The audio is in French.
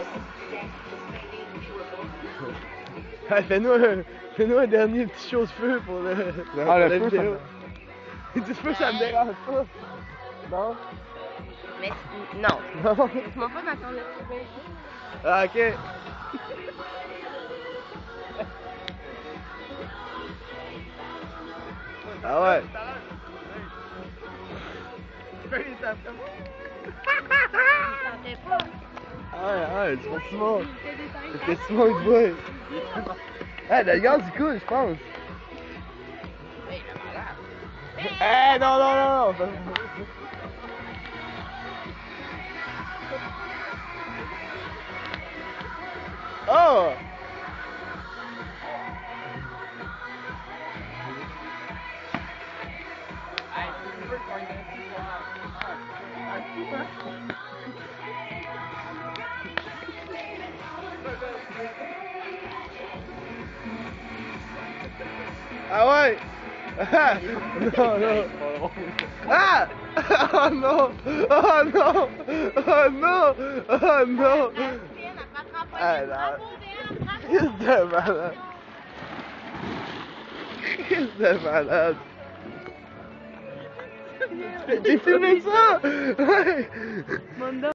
Ah, fais-nous un dernier petit chaud-feu pour Ah, la le feu, vidéo. Du feu, ça me dérange pas. Non? Mais non. Non? Laisse-moi pas m'attendre le feu. Ah, ok. Ah ouais. Ah ouais, c'est pour Simon. C'est Simon qui boit. Ah, le gaz du coup, je pense. Eh, non, non, non, non. Oh! Ah ouais! Ah! Non, non! Ah! Oh non! Oh non! Oh non! Oh non! Ah là! Qu'est-ce de malade! Qu'est-ce de malade! J'ai filmé ça! Ouais!